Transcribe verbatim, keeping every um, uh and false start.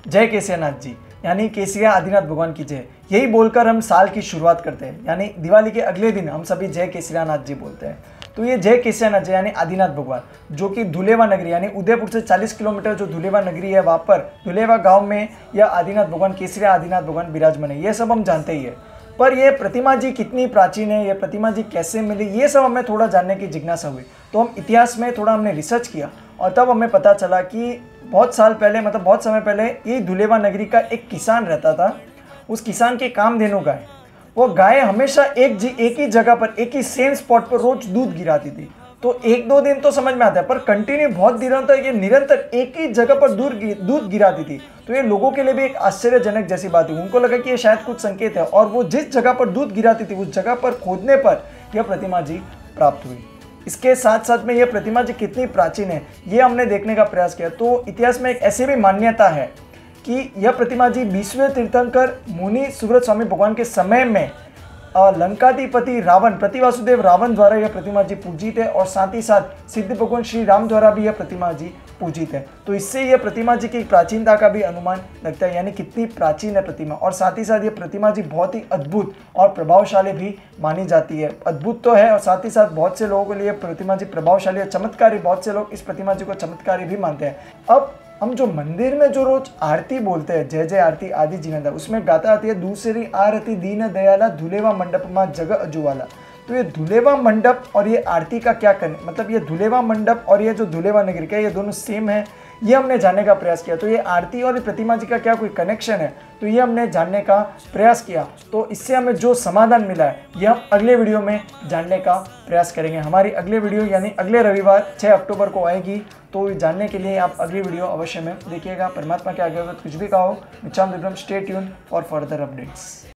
जय केसरियानाथ जी, यानी केसरिया आदिनाथ भगवान की जय, यही बोलकर हम साल की शुरुआत करते हैं। यानी दिवाली के अगले दिन हम सभी जय केसरियानाथ जी बोलते हैं। तो ये जय केसरियानाथ जी यानी आदिनाथ भगवान, जो कि धुलेवा नगरी यानी उदयपुर से चालीस किलोमीटर जो धुलेवा नगरी है, वहाँ पर धुलेवा गांव में यह आदिनाथ भगवान, केसरिया आदिनाथ भगवान विराजमान है। ये सब हम जानते ही है, पर ये प्रतिमा जी कितनी प्राचीन है, ये प्रतिमा जी कैसे मिली, ये सब हमें थोड़ा जानने की जिज्ञासा हुई। तो हम इतिहास में थोड़ा हमने रिसर्च किया और तब हमें पता चला कि बहुत साल पहले, मतलब बहुत समय पहले, ये धुलेवा नगरी का एक किसान रहता था। उस किसान के कामधेनु गाय, वो गाय हमेशा एक जी एक ही जगह पर, एक ही सेम स्पॉट पर रोज दूध गिराती थी। तो एक दो दिन तो समझ में आता है, पर कंटिन्यू बहुत दिनों तक ये निरंतर एक ही जगह पर दूध दूध गिराती थी। तो ये लोगों के लिए भी एक आश्चर्यजनक जैसी बात हुई। उनको लगा कि ये शायद कुछ संकेत है, और वो जिस जगह पर दूध गिराती थी उस जगह पर खोदने पर यह प्रतिमा जी प्राप्त हुई। इसके साथ साथ में यह प्रतिमा जी कितनी प्राचीन है, ये हमने देखने का प्रयास किया। तो इतिहास में एक ऐसी भी मान्यता है कि यह प्रतिमा जी बीसवें तीर्थंकर मुनि सुब्रत स्वामी भगवान के समय में लंकाधिपति रावण, प्रतिवासुदेव रावण द्वारा यह प्रतिमा जी पूजित है, और साथ ही साथ सिद्ध भगवान श्री राम द्वारा भी यह प्रतिमा जी पूजित है। तो इससे यह प्रतिमा जी की प्राचीनता का भी अनुमान लगता है, यानी कितनी प्राचीन है प्रतिमा। और साथ ही साथ ये प्रतिमा जी बहुत ही अद्भुत और प्रभावशाली भी मानी जाती है। अद्भुत तो है, और साथ ही साथ बहुत से लोगों के लिए प्रतिमा जी प्रभावशाली और चमत्कारी, बहुत से लोग इस प्रतिमा जी को चमत्कारी भी मानते हैं। अब हम जो मंदिर में जो रोज आरती बोलते हैं, जय जय आरती आदि जिनेंद्र, उसमें गाता आती है दूसरी आरती दीन दयाला धुलेवा मंडप माँ जग अजुवाला। तो ये धुलेवा मंडप और ये आरती का क्या करने, मतलब ये धुलेवा मंडप और ये जो धुलेवा नगरी का, ये दोनों सेम है, ये हमने जानने का प्रयास किया। तो ये आरती और प्रतिमा जी का क्या कोई कनेक्शन है, तो ये हमने जानने का प्रयास किया। तो इससे हमें जो समाधान मिला है, ये हम अगले वीडियो में जानने का प्रयास करेंगे। हमारी अगले वीडियो यानी अगले रविवार छः अक्टूबर को आएगी। तो जानने के लिए आप अगली वीडियो अवश्य में देखिएगा। परमात्मा के आगे कुछ भी कहो, stay tune for further updates.